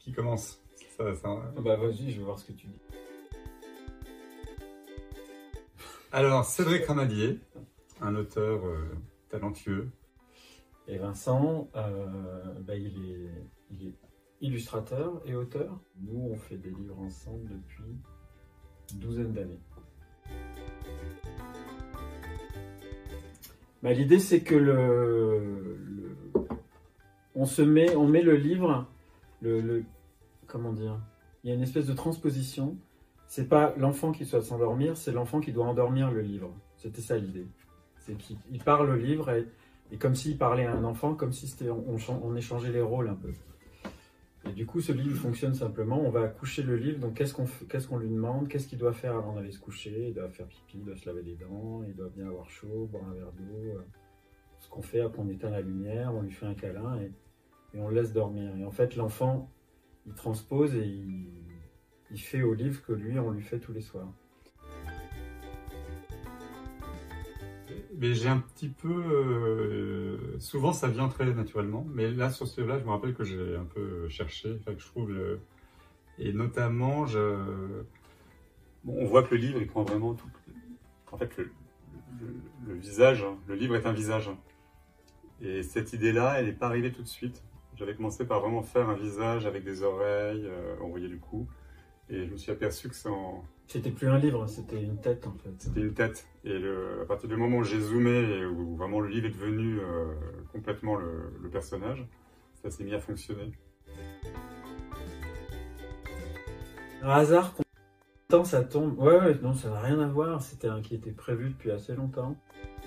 Qui commence? Bah vas-y, je vais voir ce que tu dis. Alors, Cédric Ramadier, un auteur talentueux. Et Vincent, il est illustrateur et auteur. Nous, on fait des livres ensemble depuis une douzaine d'années. L'idée, c'est que on met le livre, comment dire, il y a une espèce de transposition. C'est pas l'enfant qui doit s'endormir, c'est l'enfant qui doit endormir le livre. C'était ça l'idée. C'est qu'il parle le livre et comme s'il parlait à un enfant, comme si on échangeait les rôles un peu. Et du coup, ce livre fonctionne simplement. On va coucher le livre, donc qu'est-ce qu'on lui demande, qu'est-ce qu'il doit faire avant d'aller se coucher. Il doit faire pipi, il doit se laver les dents, il doit bien avoir chaud, boire un verre d'eau. Ce qu'on fait, après on éteint la lumière, on lui fait un câlin et on le laisse dormir. Et en fait, l'enfant, il transpose et il fait au livre que lui, on lui fait tous les soirs. Mais j'ai un petit peu... souvent, ça vient très naturellement. Mais là, sur ce livre-là, je me rappelle que j'ai un peu cherché. Enfin, que je trouve... Et notamment, on voit que le livre, il prend vraiment tout... En fait, le visage, le livre est un visage. Et cette idée-là, elle n'est pas arrivée tout de suite. J'avais commencé par vraiment faire un visage avec des oreilles, on voyait du cou. Et je me suis aperçu que C'était plus un livre, c'était une tête en fait. C'était une tête. Et à partir du moment où j'ai zoomé et où vraiment le livre est devenu complètement le personnage, ça s'est mis à fonctionner. Un hasard, quand ça tombe. Ouais, non, ça n'a rien à voir. C'était un qui était prévu depuis assez longtemps.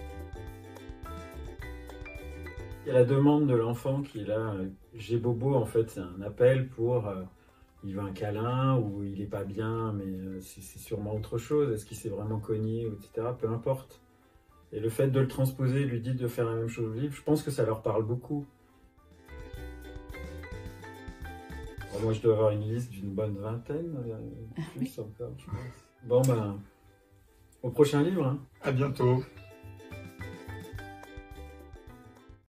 Il y a la demande de l'enfant qui est là. J'ai bobo, en fait, c'est un appel pour. Il veut un câlin ou il n'est pas bien, mais c'est sûrement autre chose. Est-ce qu'il s'est vraiment cogné, etc. Peu importe. Et le fait de le transposer lui dit de faire la même chose au livre, je pense que ça leur parle beaucoup. Alors moi, je dois avoir une liste d'une bonne vingtaine, plus encore, je pense. Bon, au prochain livre. Hein. À bientôt.